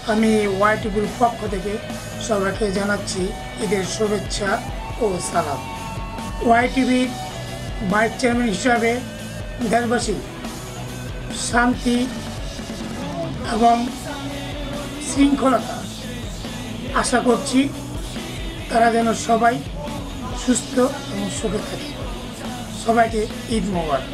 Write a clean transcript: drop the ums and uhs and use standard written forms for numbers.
আমি ওয়াইটিভির পক্ষ থেকে সবাইকে জানাচ্ছি ঈদের শুভেচ্ছা ও সালাম। ওয়াইটিভির ভাইস চেয়ারম্যান হিসাবে দেশবাসী শান্তি এবং শৃঙ্খলতা আশা করছি, তারা যেন সবাই সুস্থ এবং সুখে থাকে। সবাইকে ঈদ মোবারক।